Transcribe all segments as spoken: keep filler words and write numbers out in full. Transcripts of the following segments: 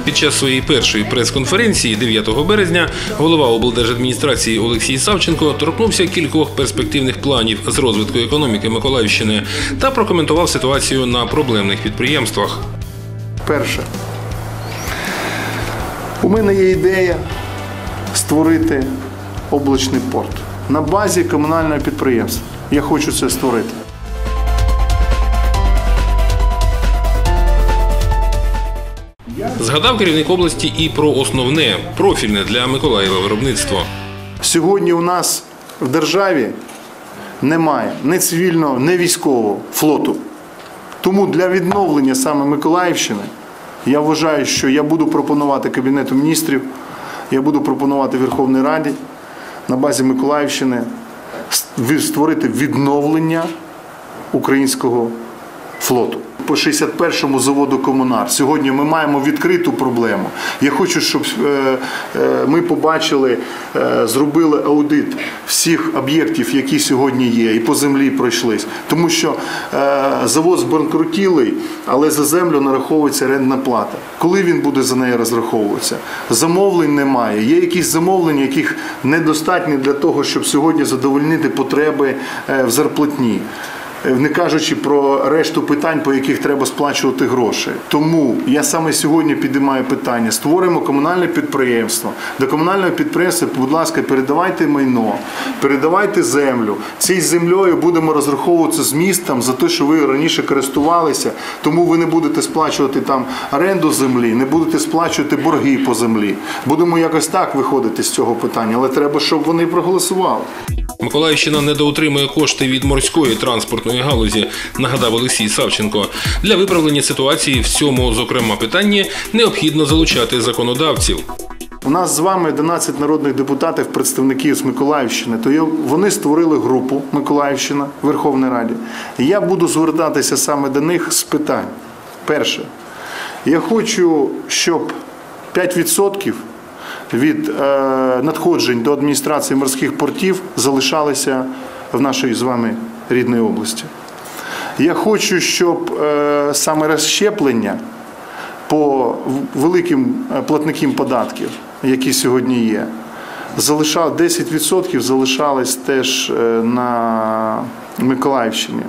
Під час своєї першої прес-конференції дев'ятого березня голова облдержадміністрації Олексій Савченко торкнувся кількох перспективних планів з розвитку економіки Миколаївщини та прокоментував ситуацію на проблемних підприємствах. Перше. У мене є ідея створити облачний порт на базі комунального підприємства. Я хочу це створити. Згадав керівник області і про основне, профільне для Миколаєва виробництво. Сьогодні у нас в державі немає ні цивільного, ні військового флоту. Тому для відновлення саме Миколаївщини я вважаю, що я буду пропонувати Кабінету міністрів, я буду пропонувати Верховній Раді на базі Миколаївщини створити відновлення українського флоту. По шістдесят першому заводу «Комунар» сьогодні ми маємо відкриту проблему. Я хочу, щоб ми побачили, зробили аудит всіх об'єктів, які сьогодні є, і по землі пройшлись. Тому що завод збанкрутілий, але за землю нараховується орендна плата. Коли він буде за неї розраховуватися? Замовлень немає. Є якісь замовлення, яких недостатньо для того, щоб сьогодні задовольнити потреби в зарплатні. Не кажучи про решту питань, по яких треба сплачувати гроші. Тому я саме сьогодні підіймаю питання. Створимо комунальне підприємство. До комунального підприємства, будь ласка, передавайте майно, передавайте землю. Цією землею будемо розраховуватися з містом за те, що ви раніше користувалися. Тому ви не будете сплачувати там оренду землі, не будете сплачувати борги по землі. Будемо якось так виходити з цього питання, але треба, щоб вони проголосували. Миколаївщина недоотримує кошти від морської транспортної галузі, нагадав Олексій Савченко. Для виправлення ситуації в цьому, зокрема, питанні необхідно залучати законодавців. У нас з вами одинадцять народних депутатів, представників з Миколаївщини, то вони створили групу «Миколаївщина» в Верховній Раді. І я буду звертатися саме до них з питань. Перше. Я хочу, щоб п'ять відсотків від е, надходжень до адміністрації морських портів залишалися в нашій з вами рідній області. Я хочу, щоб е, саме розщеплення по великим платникам податків, які сьогодні є, залишав, десять відсотків залишалось теж на Миколаївщині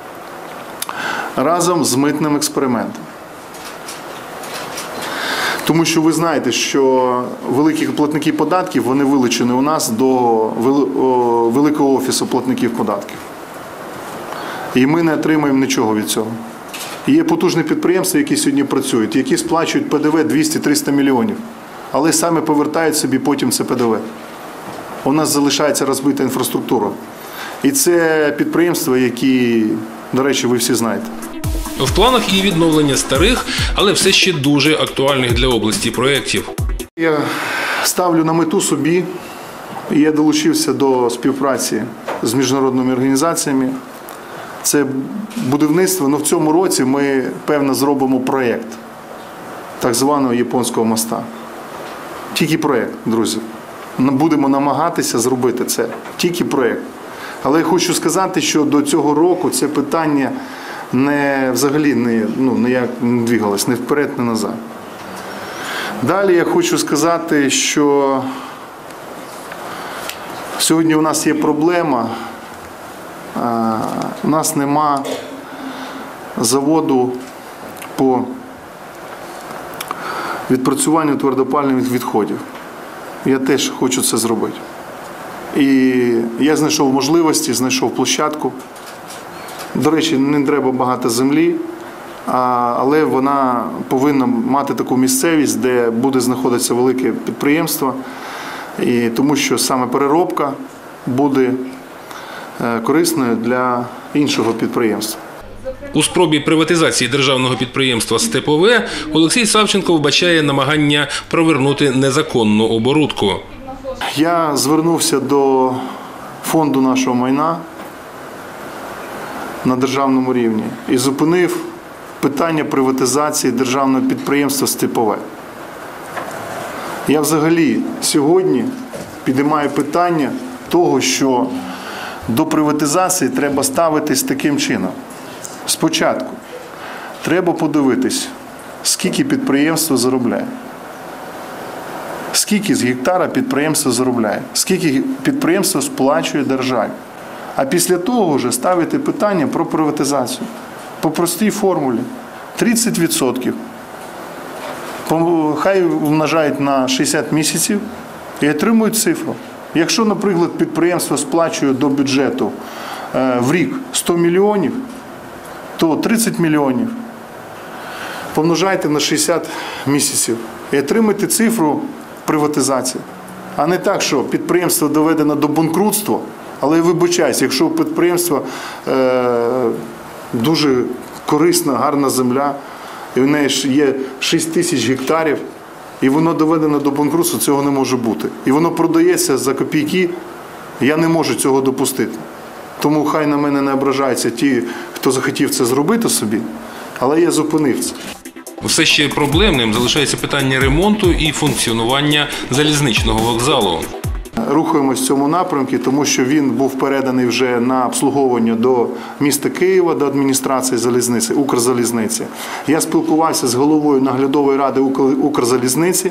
разом з митним експериментом. Тому що ви знаєте, що великі платники податків, вони вилучені у нас до великого офісу платників податків. І ми не отримаємо нічого від цього. Є потужні підприємства, які сьогодні працюють, які сплачують Пе Де Ве двісті-триста мільйонів, але саме повертають собі потім це Пе Де Ве. У нас залишається розбита інфраструктура. І це підприємства, які, до речі, ви всі знаєте. В планах і відновлення старих, але все ще дуже актуальних для області проєктів. Я ставлю на мету собі, і я долучився до співпраці з міжнародними організаціями. Це будівництво, але в цьому році ми, певно, зробимо проєкт так званого японського моста. Тільки проєкт, друзі. Будемо намагатися зробити це. Тільки проєкт. Але я хочу сказати, що до цього року це питання не, взагалі не, ну, ніяк не двигалось, не вперед, не назад. Далі я хочу сказати, що сьогодні у нас є проблема, у нас нема заводу по відпрацюванню твердопаливних відходів. Я теж хочу це зробити. І я знайшов можливості, знайшов площадку. До речі, не треба багато землі, але вона повинна мати таку місцевість, де буде знаходитися велике підприємство, і тому що саме переробка буде корисною для іншого підприємства. У спробі приватизації державного підприємства «Степове» Олексій Савченко вбачає намагання провернути незаконну оборудку. Я звернувся до фонду нашого майна на державному рівні і зупинив питання приватизації державного підприємства «Степове». Я взагалі сьогодні підіймаю питання того, що до приватизації треба ставитись таким чином. Спочатку треба подивитись, скільки підприємство заробляє. скільки з гектара підприємство заробляє, скільки підприємство сплачує державі. А після того вже ставити питання про приватизацію. По простій формулі. тридцять відсотків. Хай умножають на шістдесят місяців і отримують цифру. Якщо, наприклад, підприємство сплачує до бюджету в рік сто мільйонів, то тридцять мільйонів помножайте на шістдесят місяців і отримайте цифру приватизації. А не так, що підприємство доведено до банкрутства, але я вибачаюсь, якщо у підприємства е, дуже корисна, гарна земля, і в неї є шість тисяч гектарів, і воно доведено до банкрутства, цього не може бути. І воно продається за копійки, я не можу цього допустити. Тому хай на мене не ображаються ті, хто захотів це зробити собі, але я зупинив це. Все ще проблемним залишається питання ремонту і функціонування залізничного вокзалу. Рухаємось в цьому напрямку, тому що він був переданий вже на обслуговування до міста Києва, до адміністрації залізниці, Укрзалізниці. Я спілкувався з головою наглядової ради Укрзалізниці,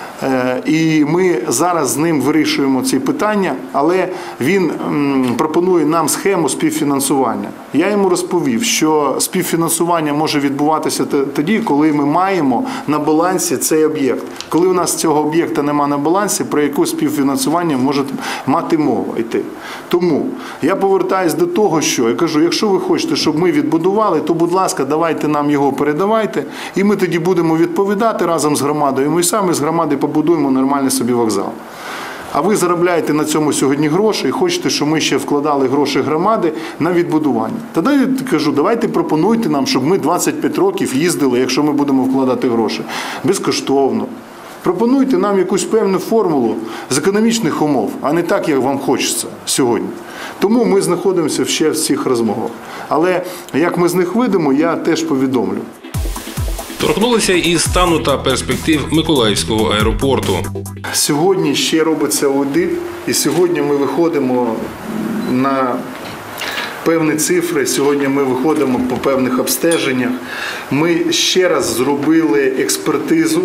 і ми зараз з ним вирішуємо ці питання, але він пропонує нам схему співфінансування. Я йому розповів, що співфінансування може відбуватися тоді, коли ми маємо на балансі цей об'єкт. Коли у нас цього об'єкта немає на балансі, про яке співфінансування може мати мова йти. Тому я повертаюся до того, що я кажу, якщо ви хочете, щоб ми відбудували, то, будь ласка, давайте нам його передавайте, і ми тоді будемо відповідати разом з громадою. Ми самі з громади побудуємо нормальний собі вокзал. А ви заробляєте на цьому сьогодні гроші і хочете, щоб ми ще вкладали гроші громади на відбудування. Тоді я кажу, давайте пропонуйте нам, щоб ми двадцять п'ять років їздили, якщо ми будемо вкладати гроші, безкоштовно. Пропонуйте нам якусь певну формулу з економічних умов, а не так, як вам хочеться сьогодні. Тому ми знаходимося ще в цих розмовах. Але як ми з них вийдемо, я теж повідомлю. Торкнулися і стану та перспектив Миколаївського аеропорту. Сьогодні ще робиться аудит, і сьогодні ми виходимо на певні цифри, сьогодні ми виходимо по певних обстеженнях. Ми ще раз зробили експертизу,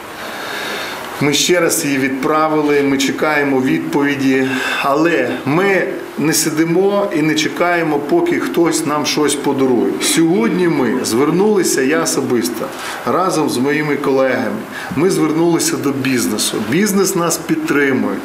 ми ще раз її відправили, ми чекаємо відповіді, але ми не сидимо і не чекаємо, поки хтось нам щось подарує. Сьогодні ми звернулися, я особисто, разом з моїми колегами, ми звернулися до бізнесу. Бізнес нас підтримує.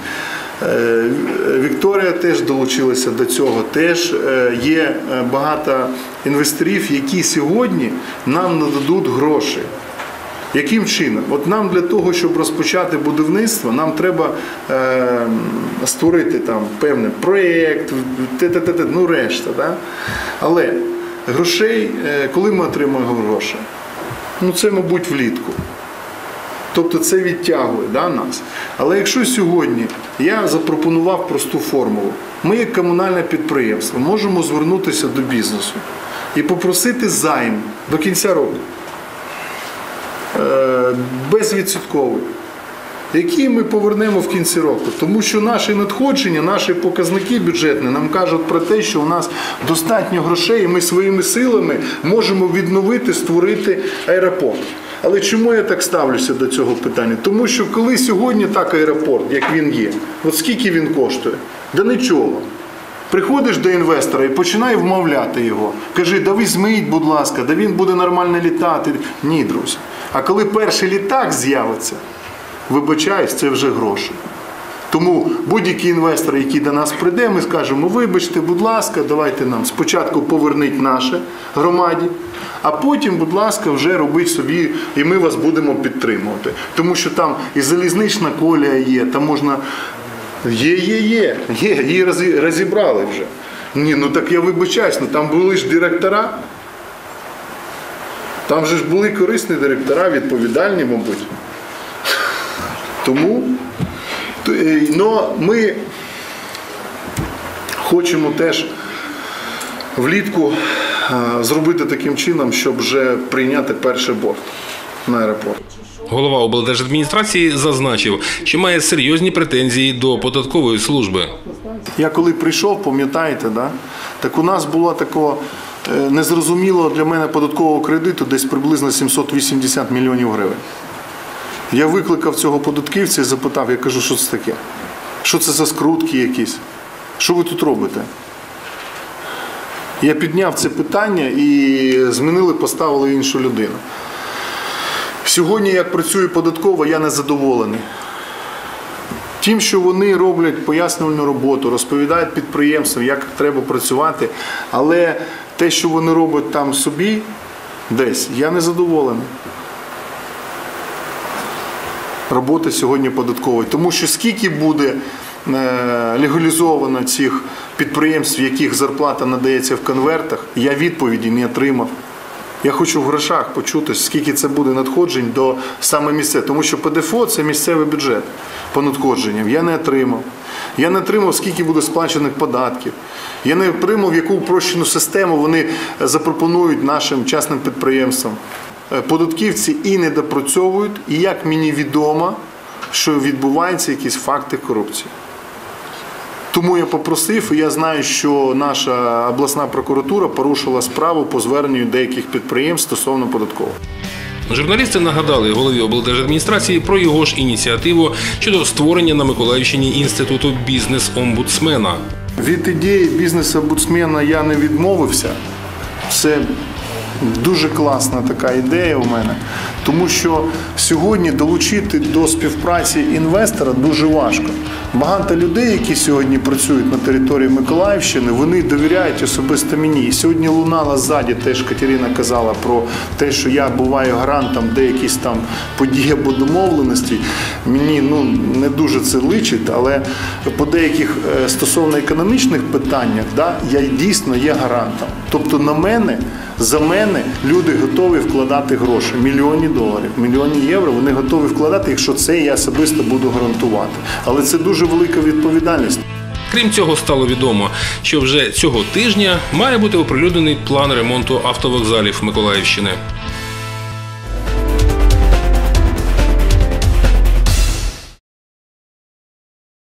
Вікторія теж долучилася до цього. Теж є багато інвесторів, які сьогодні нам нададуть гроші. Яким чином? От нам для того, щоб розпочати будівництво, нам треба е, створити там певний проєкт, ну решта. Да? Але грошей, е, коли ми отримаємо гроші? Ну це, мабуть, влітку. Тобто це відтягує, да, нас. Але якщо сьогодні я запропонував просту формулу, ми як комунальне підприємство можемо звернутися до бізнесу і попросити займ до кінця року. Безвідсотковий, які ми повернемо в кінці року. Тому що наші надходження, наші показники бюджетні нам кажуть про те, що у нас достатньо грошей і ми своїми силами можемо відновити, створити аеропорт. Але чому я так ставлюся до цього питання? Тому що коли сьогодні так аеропорт, як він є, от скільки він коштує? Да нічого. Приходиш до інвестора і починай вмовляти його. Кажи, да візьміть, будь ласка, да він буде нормально літати. Ні, друзі. А коли перший літак з'явиться, вибачаюсь, це вже гроші. Тому будь-який інвестор, який до нас прийде, ми скажемо, вибачте, будь ласка, давайте нам спочатку поверніть наше громаді, а потім, будь ласка, вже робіть собі, і ми вас будемо підтримувати. Тому що там і залізнична колія є, там можна... Є, є, є, є, її розібрали вже. Ні, ну так я вибачаюсь, ну там були ж директора, там же ж були корисні директора, відповідальні, мабуть. Тому но ми хочемо теж влітку зробити таким чином, щоб вже прийняти перший борт на аеропорт. Голова облдержадміністрації зазначив, що має серйозні претензії до податкової служби. Я коли прийшов, пам'ятаєте, да? Так у нас було такого незрозумілого для мене податкового кредиту десь приблизно сімсот вісімдесят мільйонів гривень. Я викликав цього податківця і запитав, я кажу, що це таке? Що це за скрутки якісь? Що ви тут робите? Я підняв це питання і змінили, поставили іншу людину. Сьогодні, як працює податкова, я не задоволений. Тим, що вони роблять пояснювальну роботу, розповідають підприємствам, як треба працювати, але те, що вони роблять там собі, десь, я не задоволений. Роботи сьогодні податкової. Тому що скільки буде легалізовано цих підприємств, в яких зарплата надається в конвертах, я відповіді не отримав. Я хочу в грошах почути, скільки це буде надходжень до саме місцевого. Тому що ПДФО – це місцевий бюджет по надходженням. Я не отримав. Я не отримав, скільки буде сплачених податків. Я не отримав, яку упрощену систему вони запропонують нашим частним підприємствам. Податківці і не допрацьовують, і як мені відомо, що відбуваються якісь факти корупції. Тому я попросив, і я знаю, що наша обласна прокуратура порушила справу по зверненню деяких підприємств стосовно податкового. Журналісти нагадали голові облдержадміністрації про його ж ініціативу щодо створення на Миколаївщині інституту бізнес-омбудсмена. Від ідеї бізнес-омбудсмена я не відмовився. Це дуже класна така ідея у мене, тому що сьогодні долучити до співпраці інвестора дуже важко. Багато людей, які сьогодні працюють на території Миколаївщини, вони довіряють особисто мені. І сьогодні лунала ззаді, теж Катерина казала про те, що я буваю гарантом деякісь там подій або домовленостей. Мені ну, не дуже це личить, але по деяких стосовно економічних питаннях да, я дійсно є гарантом. Тобто на мене, за мене люди готові вкладати гроші, мільйони доларів, мільйони євро, вони готові вкладати, якщо це я особисто буду гарантувати. Але це дуже велика відповідальність. Крім цього, стало відомо, що вже цього тижня має бути оприлюднений план ремонту автовокзалів Миколаївщини.